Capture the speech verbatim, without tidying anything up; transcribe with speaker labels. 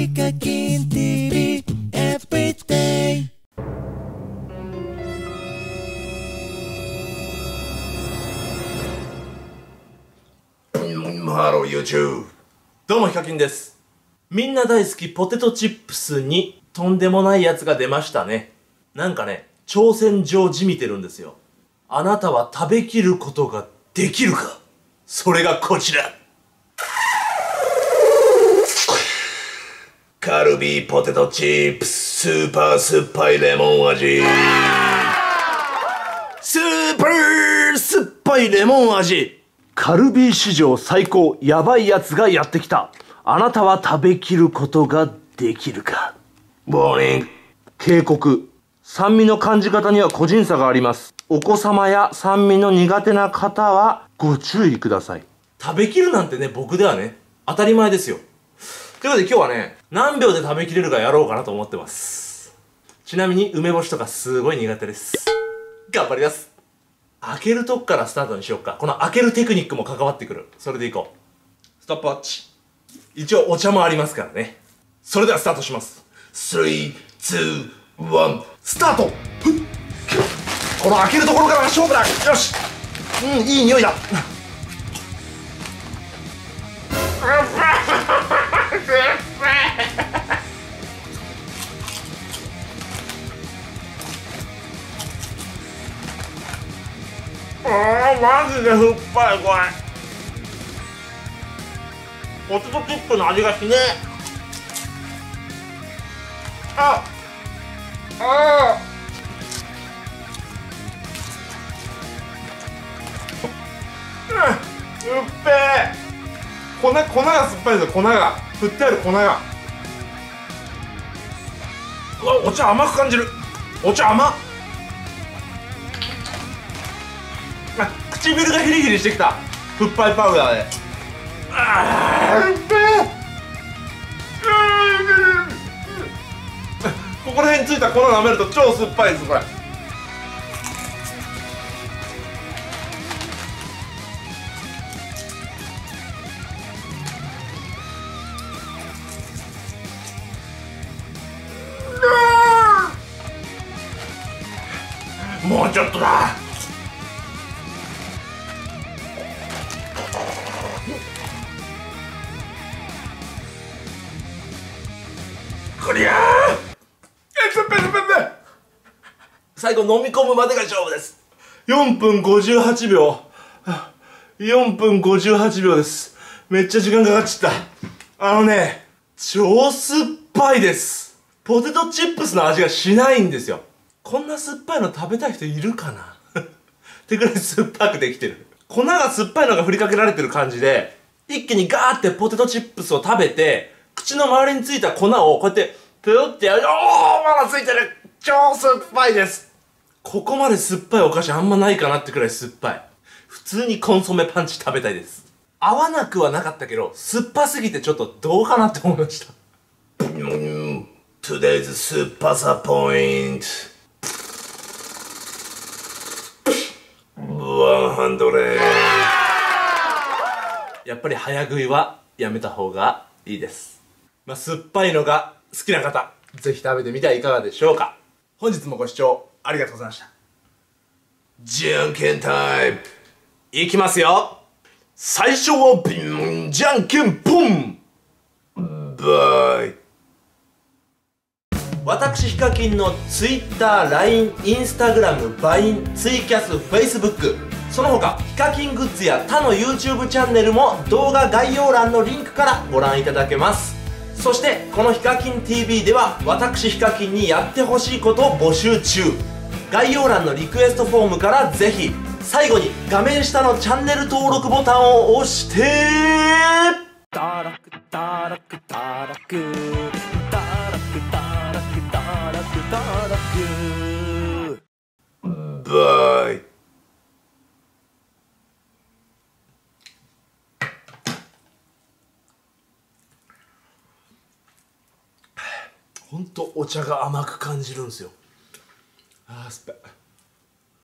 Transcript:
Speaker 1: ヒカキン ティービー Everyday。
Speaker 2: ハロー YouTube。 どうもヒカキンです。みんな大好きポテトチップスにとんでもないやつが出ましたね。なんかね、挑戦状じみてるんですよ。あなたは食べきることができるか。それがこちら、カルビーポテトチップススーパー酸っぱいレモン味。スーパー酸っぱいレモン味。カルビー史上最高ヤバいやつがやってきた。あなたは食べきることができるか。ボーリング。警告。酸味の感じ方には個人差があります。お子様や酸味の苦手な方はご注意ください。食べきるなんてね、僕ではね、当たり前ですよ。ということで今日はね、何秒で食べきれるかやろうかなと思ってます。ちなみに梅干しとかすごい苦手です。頑張ります。開けるとこからスタートにしようか。この開けるテクニックも関わってくる。それでいこう。ストップウォッチ。一応お茶もありますからね。それではスタートします。スリー、ツー、ワン、スタート。この開けるところからが勝負だ。よし。うん、いい匂いだ。あー、マジで酸っぱいこれ。ポテトチップの味がしねえ。ああー、うん、うっぺえ。粉、粉が酸っぱいですよ。粉が振ってある粉が。うわ、お茶甘く感じる。お茶甘っ。あ、唇がヒリヒリしてきた。酸っぱいパウダーで。あー、うっぺえ。ここら辺についた粉舐めると超酸っぱいですこれ。もうちょっとだ。こりゃー、最後飲み込むまでが勝負です。よんぷんごじゅうはちびょう。よんぷんごじゅうはちびょうです。めっちゃ時間かかっちゃった。あのね、超酸っぱいです。ポテトチップスの味がしないんですよ。こんな酸っぱいの食べたい人いるかなってくらい酸っぱくできてる。粉が酸っぱいのが振りかけられてる感じで、一気にガーってポテトチップスを食べて、口の周りについた粉をこうやってペロってやる。おー、まだついてる。超酸っぱいです。ここまで酸っぱいお菓子あんまないかなってくらい酸っぱい。普通にコンソメパンチ食べたいです。合わなくはなかったけど、酸っぱすぎてちょっとどうかなって思いました。Today's 酸っぱさポイント。やっぱり早食いはやめた方がいいです。まあ、酸っぱいのが好きな方、ぜひ食べてみてはいかがでしょうか。本日もご視聴ありがとうございました。じゃんけんタイムいきますよ。最初はビンじゃんけんポン。バイ。私ヒカキンの Twitter、ライン、Instagram、バイン、ツイキャス、Facebook、その他ヒカキングッズや他の YouTube チャンネルも動画概要欄のリンクからご覧いただけます。そしてこのヒカキン ティービー では私ヒカキンにやってほしいことを募集中。概要欄のリクエストフォームからぜひ。最後に画面下のチャンネル登録ボタンを押して
Speaker 1: ダラクダラクダラクダラクダラクダラクダラク。
Speaker 2: バイ。ほんとお茶が甘く感じるんですよ。あー、酸っぱい。